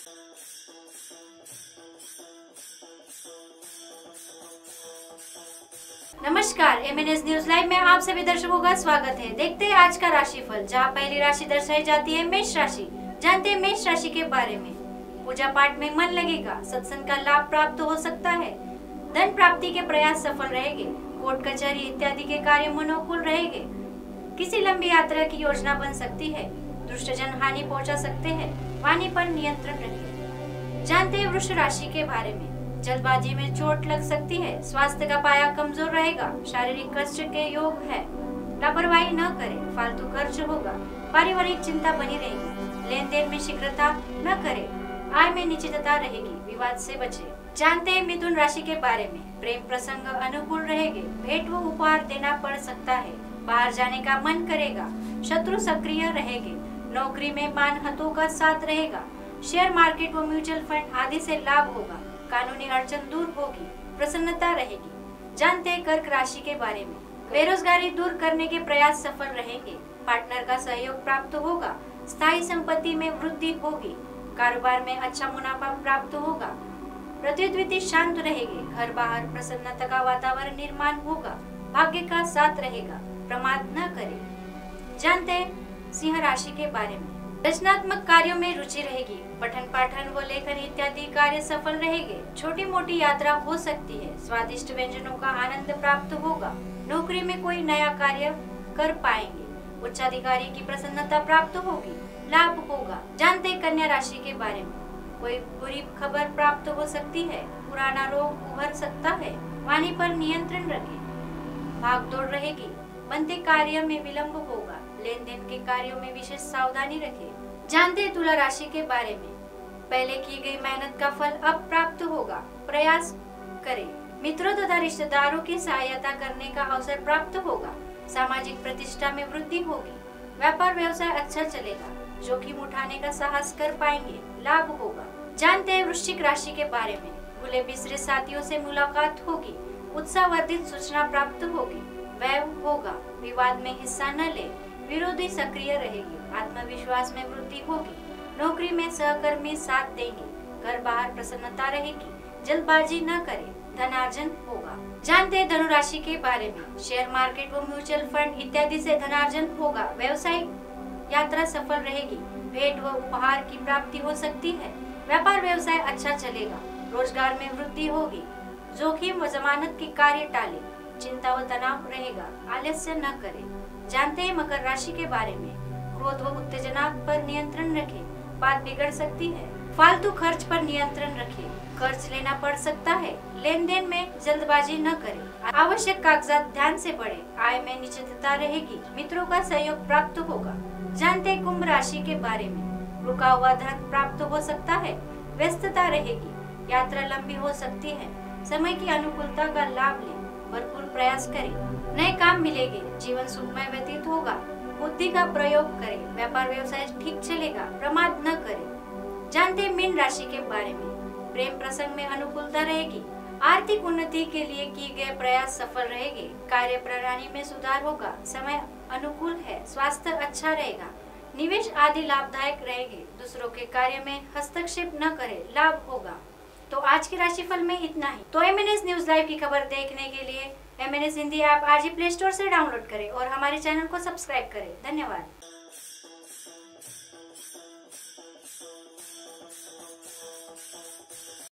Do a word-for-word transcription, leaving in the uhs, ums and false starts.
नमस्कार, M N S news live में आप सभी दर्शकों का स्वागत है। देखते हैं आज का राशिफल, जहां पहली राशि दर्शाई जाती है मेष राशि। जानते हैं मेष राशि के बारे में। पूजा पाठ में मन लगेगा, सत्संग का लाभ प्राप्त हो सकता है, धन प्राप्ति के प्रयास सफल रहेंगे, कोर्ट कचहरी इत्यादि के कार्य मनोकूल रहेंगे, किसी लंबी यात्रा की योजना बन सकती है, दुष्टजन हानि पहुंचा सकते हैं, वाणी पर नियंत्रण रखें। जानते हैं वृष राशि के बारे में। जल्दबाजी में चोट लग सकती है, स्वास्थ्य का पाया कमजोर रहेगा, शारीरिक कष्ट के योग है, लापरवाही न करें, फालतू खर्च होगा, पारिवारिक चिंता बनी रहेगी, लेन देन में शीघ्रता न करें, आय में निश्चितता रहेगी, विवाद से बचें। जानते हैं मिथुन राशि के बारे में। प्रेम प्रसंग अनुकूल रहेंगे, भेंट व उपहार देना पड़ सकता है, बाहर जाने का मन करेगा, शत्रु सक्रिय रहेंगे, नौकरी में मान हतों का साथ रहेगा, शेयर मार्केट व म्यूचुअल फंड आदि से लाभ होगा, कानूनी अड़चन दूर होगी, प्रसन्नता रहेगी। जानते हैं कर्क राशि के बारे में। बेरोजगारी दूर करने के प्रयास सफल रहेंगे, पार्टनर का सहयोग प्राप्त होगा, स्थायी संपत्ति में वृद्धि होगी, कारोबार में अच्छा मुनाफा प्राप्त होगा, प्रतिद्वंदी शांत रहेंगे, घर बाहर प्रसन्नता का वातावरण निर्माण होगा, भाग्य का साथ रहेगा, प्रमाद न करें। जानते हैं सिंह राशि के बारे में। रचनात्मक कार्यों में रुचि रहेगी, पठन पाठन व लेखन इत्यादि कार्य सफल रहेंगे, छोटी मोटी यात्रा हो सकती है, स्वादिष्ट व्यंजनों का आनंद प्राप्त होगा, नौकरी में कोई नया कार्य कर पाएंगे, उच्चाधिकारी की प्रसन्नता प्राप्त होगी, लाभ होगा। जानते हैं कन्या राशि के बारे में। कोई बुरी खबर प्राप्त हो सकती है, पुराना रोग उभर सकता है, वाणी पर नियंत्रण रखें, भागदौड़ रहेगी, बनते कार्य में विलंब होगा, लेन देन के कार्यों में विशेष सावधानी रखें। जानते हैं तुला राशि के बारे में। पहले की गई मेहनत का फल अब प्राप्त होगा, प्रयास करें, मित्रों तथा रिश्तेदारों की सहायता करने का अवसर प्राप्त होगा, सामाजिक प्रतिष्ठा में वृद्धि होगी, व्यापार व्यवसाय अच्छा चलेगा, जोखिम उठाने का साहस कर पाएंगे, लाभ होगा। जानते हैं वृश्चिक राशि के बारे में। भूले बिसरे साथियों से मुलाकात होगी, उत्साहवर्धित सूचना प्राप्त होगी, व्यय होगा, विवाद में हिस्सा न ले, विरोधी सक्रिय रहेगी, आत्मविश्वास में वृद्धि होगी, नौकरी में सहकर्मी साथ देंगे, घर बाहर प्रसन्नता रहेगी, जल्दबाजी न करें, धनार्जन होगा। जानते हैं धनु राशि के बारे में। शेयर मार्केट व म्यूचुअल फंड इत्यादि से धनार्जन होगा, व्यवसायिक यात्रा सफल रहेगी, भेंट व उपहार की प्राप्ति हो सकती है, व्यापार व्यवसाय अच्छा चलेगा, रोजगार में वृद्धि होगी, जोखिम व जमानत के कार्य टाले, चिंता व तनाव रहेगा, आलस्य न करें। जानते हैं मकर राशि के बारे में। क्रोध व उत्तेजना पर नियंत्रण रखें, बात बिगड़ सकती है, फालतू खर्च पर नियंत्रण रखें, कर्ज लेना पड़ सकता है, लेन देन में जल्दबाजी न करें, आवश्यक कागजात ध्यान से पढ़ें, आय में निश्चितता रहेगी, मित्रों का सहयोग प्राप्त होगा। जानते हैं कुंभ राशि के बारे में। रुका हुआ धन प्राप्त हो सकता है, व्यस्तता रहेगी, यात्रा लंबी हो सकती है, समय की अनुकूलता का लाभ लें, भरपूर प्रयास करें, नए काम मिलेंगे, जीवन सुखमय व्यतीत होगा, बुद्धि का प्रयोग करें, व्यापार व्यवसाय ठीक चलेगा, प्रमाद न करें। जानते हैं मीन राशि के बारे में। प्रेम प्रसंग में अनुकूलता रहेगी, आर्थिक उन्नति के लिए किए गए प्रयास सफल रहेंगे, कार्य प्रणाली में सुधार होगा, समय अनुकूल है, स्वास्थ्य अच्छा रहेगा, निवेश आदि लाभदायक रहेंगे, दूसरों के कार्य में हस्तक्षेप न करें, लाभ होगा। तो आज के राशिफल में इतना ही। तो M N S news live की खबर देखने के लिए M N S Hindi app आज ही प्ले स्टोर से डाउनलोड करें और हमारे चैनल को सब्सक्राइब करें। धन्यवाद।